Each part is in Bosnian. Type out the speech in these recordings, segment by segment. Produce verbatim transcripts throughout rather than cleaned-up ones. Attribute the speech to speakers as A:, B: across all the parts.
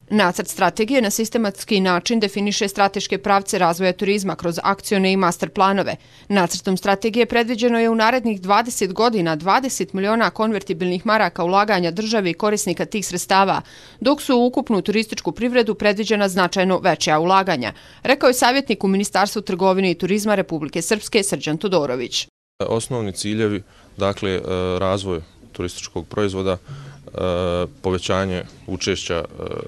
A: Nacrt strategije na sistematski način definiše strateške pravce razvoja turizma kroz akcione i master planove. Nacrtom strategije predviđeno je u narednih dvadeset godina dvadeset miliona konvertibilnih maraka ulaganja države i korisnika tih sredstava, dok su u ukupnu turističku privredu predviđena značajno veća ulaganja, rekao je savjetnik u Ministarstvu trgovine i turizma Republike Srpske Srđan Todorović.
B: Osnovni ciljevi, dakle, razvoj turističkog proizvoda, povećanje učešća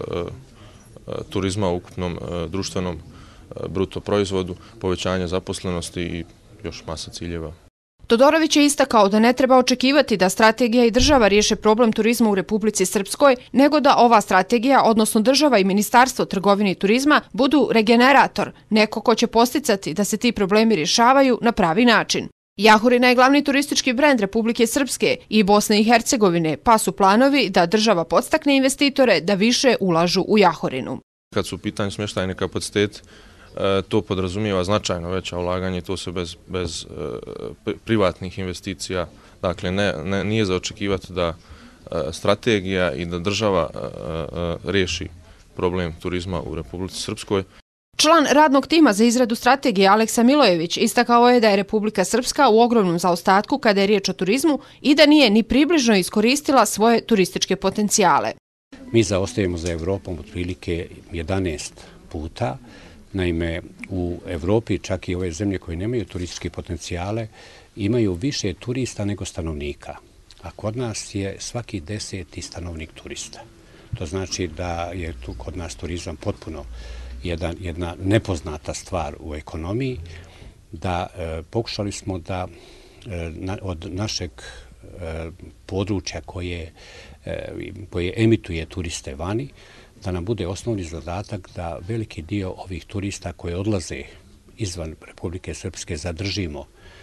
B: turizma u ukupnom društvenom bruto proizvodu, povećanje zaposlenosti i još masa ciljeva.
A: Todorović je istakao da ne treba očekivati da strategija i država riješe problem turizma u Republici Srpskoj, nego da ova strategija, odnosno država i Ministarstvo trgovine i turizma, budu regenerator, neko ko će posticati da se ti problemi rješavaju na pravi način. Jahorina je glavni turistički brend Republike Srpske i Bosne i Hercegovine, pa su planovi da država podstakne investitore da više ulažu u Jahorinu.
B: Kad su u pitanju smještajni kapacitet, to podrazumijeva značajno veća ulaganje, to se bez, bez privatnih investicija, dakle ne, ne, nije za očekivati da strategija i da država riješi problem turizma u Republici Srpskoj.
A: Član radnog tima za izradu strategije Aleksa Milojević istakao je da je Republika Srpska u ogromnom zaostatku kada je riječ o turizmu i da nije ni približno iskoristila svoje turističke potencijale.
C: Mi zaostajemo za Evropom otprilike jedanaest puta. Naime, u Evropi čak i ove zemlje koje nemaju turističke potencijale imaju više turista nego stanovnika, a kod nas je svaki deseti stanovnik turista. To znači da je tu kod nas turizam potpuno Jedan, jedna nepoznata stvar u ekonomiji, da e, pokušali smo da e, na, od našeg e, područja koje, e, koje emituje turiste vani, da nam bude osnovni zadatak da veliki dio ovih turista koji odlaze izvan Republike Srpske zadržimo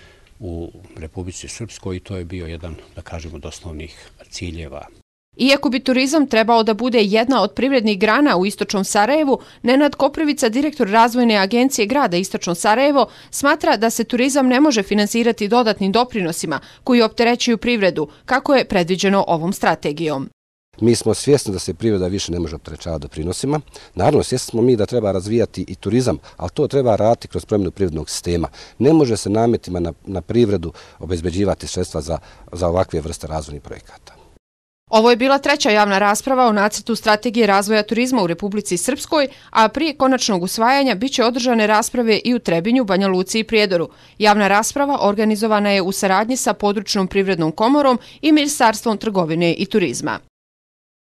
C: u Republici Srpskoj i to je bio jedan, da kažemo, od osnovnih ciljeva.
A: Iako bi turizam trebao da bude jedna od privrednih grana u Istočnom Sarajevu, Nenad Koprivica, direktor razvojne agencije grada Istočno Sarajevo, smatra da se turizam ne može finansirati dodatnim doprinosima koji opterećuju privredu, kako je predviđeno ovom strategijom.
D: Mi smo svjesni da se privreda više ne može opterećavati doprinosima. Naravno, svjesni smo mi da treba razvijati i turizam, ali to treba raditi kroz promjenu privrednog sistema. Ne može se nametima na, na privredu obezbeđivati sredstva za, za ovakve vrste razvojnih projekata.
A: Ovo je bila treća javna rasprava o nacrtu strategije razvoja turizma u Republici Srpskoj, a prije konačnog usvajanja biće održane rasprave i u Trebinju, Banja Luci i Prijedoru. Javna rasprava organizovana je u saradnji sa Područnom privrednom komorom i Ministarstvom trgovine i turizma.